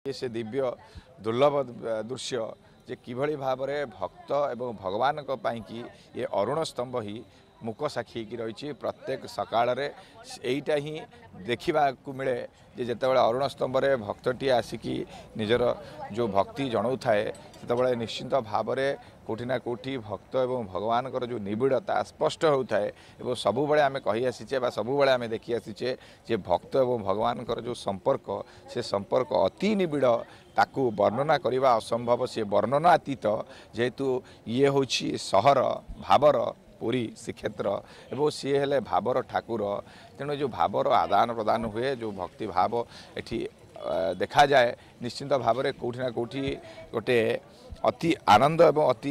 से दिव्य दुर्लभ दृश्य जे किभली भाव में भक्त एवं भगवान की ये अरुण स्तंभ ही मुक साक्षी की रही प्रत्येक सकाल एटा ही देखा मिले जे जितेबाला अरुण स्तंभ में भक्तटी आसिकी निजर जो भक्ति जनाऊ थाए से निश्चिंत भाव में कौटि ना कौटि भक्त एवं भगवान जो निबिड़ता स्पष्ट होता है और सबुबले आम कही आसीचे सबुबले आम देखी आसीचे जे भक्त एवं भगवान जो संपर्क से संपर्क अति निबिड़ ताकू वर्णना करने असंभव सी वर्णनातीत जेहेतु ये हूँ सहर भावर पुरी श्रीक्षेत्र एवं सी हेले भावर ठाकुर तेणु जो भावर आदान प्रदान हुए जो भक्ति भाव एठी देखा जाए निश्चिंत भाव में कौटि ना कौटि गोटे अति आनंद एवं अति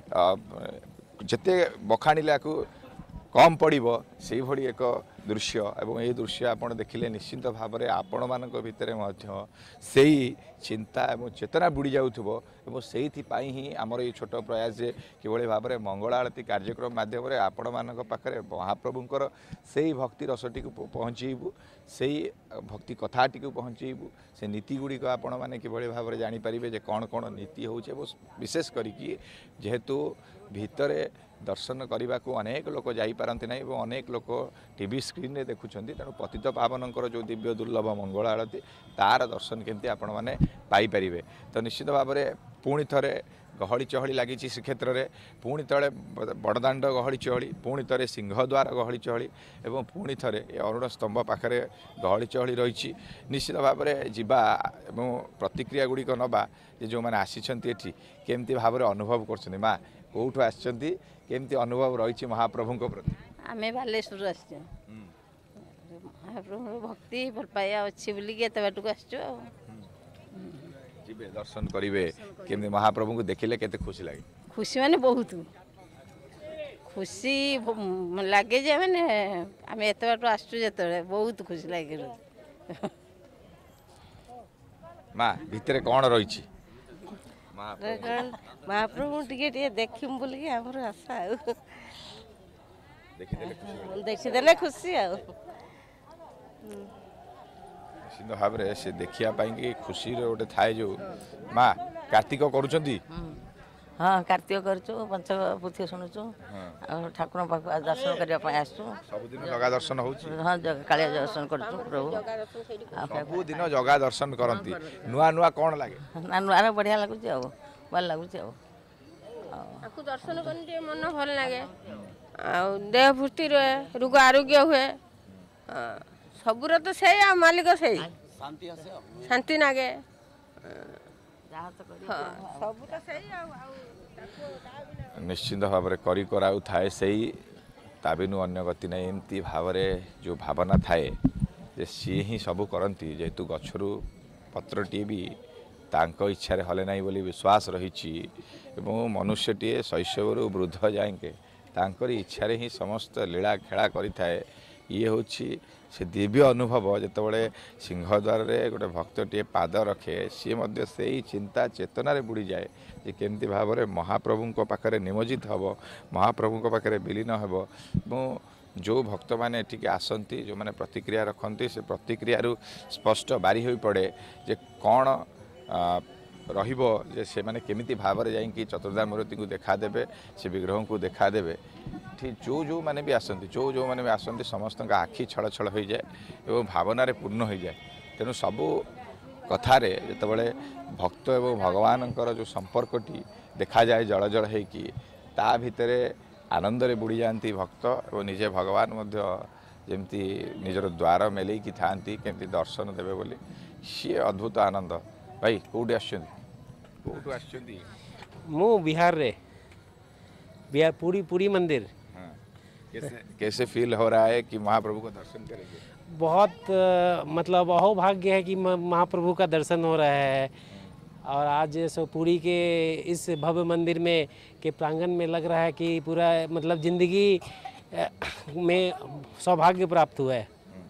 जेते बखाणिले कम पड़ो से भली एक दृश्य एवं ये दृश्य आपड़ देखिले निश्चिंत भाव में आपण मान भितर से चिंता एवं चेतना बुड़ी जाऊथबो एवं से ही आमर ये छोट प्रयास जे किभली भाव में मंगल आरती कार्यक्रम माध्यम आपण मान पाखरे महाप्रभुंकर से ही भक्ति रसटी को पहुँचेबू से भक्ति कथाटी को पहुँचेबू से नीति गुड़िक आपण मैंने किभली भाव में जानीपारे जे कौन कौन नीति होचे विशेष करिकी जेहेतु भितरे दर्शन करने को अनेक लोक जापारती ना और अनेक लोक टीवी स्क्रीन रे देखुं तेणु पतित पावनकर जो दिव्य दुर्लभ मंगल आरती तार दर्शन केमती आपण मैंने पाइपर तो निश्चित भाव में पुणी थे गहली चहली लगी श्रीक्षेत्र में पुणी थे बड़दाण्ड गहली चहली पुणी थे सिंहद्वार गहली चहली और पुणी थे अरुण स्तंभ पाखे गहली चहली रही निश्चित भाव में जीवा प्रतिक्रिया गुड़िक नवा जो मैंने आसी केमती भाव में अनुभव कर माँ कौटू आमती अनुभव रही महाप्रभु प्रति आम बालेश्वर आस महाप्रभु भक्ति भल पाया अच्छी बोलिकी एत बाटक आसचु दर्शन करेंगे केमती महाप्रभु को देखिले केते खुशी लगे खुशी माने बहुत खुशी लगे जे मैंने आम एत बाट आसचु जो बहुत खुशी लगे माँ भितर कौन रही महाप्रभु टे देखम बोलिकी आमर आशा देखीदे खुशी निश्चित भाव में से देखिए खुशी गोटे थाए जो माँ कार्तिक करुँच हाँ कार्तिक करूँ पंचपुथी शुणुचु ठाकुर पाख दर्शन करने आसु सबुदिन जगा दर्शन हो हाँ कालिया दर्शन करूँ प्रभु सबुदिन जगा दर्शन करती नुआ नुआ कौन लगे ना नुआ बढ़िया लगुच भल लगुच दर्शन कर मन भल लगे देह फुर्ती रहे रोग आरोग्य हुए सबूर तो से मालिक से शांति लगे निश्चिंत भाव में करी कराऊ थाए से ताबिनु अन्य गति नहीं एमती भाव में जो भावना थाए जे सी ही सबू करती जेहेतु गछरू पत्रटी भी तांको इच्छा हले नहीं बोली विश्वास रही मनुष्यटीए शैशव वृद्ध जाएंगे तांकरी इच्छा ही समस्त लीला खेला करें ये हूँ से दिव्य अनुभव जितेबाला सिंहद्वार रे गोटे भक्तटीए पाद रखे सी से ही चिंता चेतना रे बुड़ी जाए जे केमती भाव में महाप्रभु पाखे निमज्जित हम महाप्रभु पाखे विलीन हम जो भक्त मैंने एठिक आसती जो मैंने प्रतिक्रिया रखती से प्रतिक्रिया स्पष्ट बारी हो पड़े जे कौन रहिबो जे से माने केमिति भाव में जाइए चतुर्धा मूर्ति को देखादेवे से विग्रह को देखादेवे ठीक जो मैंने भी आसती जो मैंने भी आसती समस्त आखि छल छल हो जाए और भावना पूर्ण हो जाए तेणु सबू कथार जितेबाला भक्त एवं भगवान जो संपर्कटी देखा जाए जल जल होती ता भितर आनंद रे बुड़ी जाती भक्त और निजे भगवान जमती निजर द्वार मेल था केमती दर्शन देवे बोली सी अद्भुत आनंद भाई कौटी आसुँच मु बिहार रे बिहार पूरी मंदिर हाँ। कैसे फील हो रहा है कि महाप्रभु का दर्शन करेंगे बहुत मतलब अहोभाग्य है कि महाप्रभु का दर्शन हो रहा है और आज सो पुरी के इस भव्य मंदिर में के प्रांगण में लग रहा है कि पूरा मतलब जिंदगी में सौभाग्य प्राप्त हुआ है।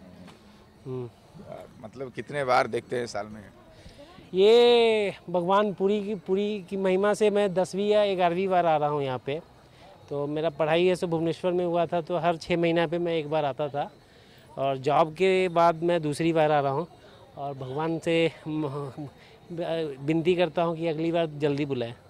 मतलब कितने बार देखते हैं साल में ये भगवान पुरी की महिमा से मैं 10वीं या 11वीं बार आ रहा हूँ यहाँ पे। तो मेरा पढ़ाई ऐसे भुवनेश्वर में हुआ था तो हर 6 महीना पे मैं एक बार आता था और जॉब के बाद मैं दूसरी बार आ रहा हूँ और भगवान से विनती करता हूँ कि अगली बार जल्दी बुलाएं।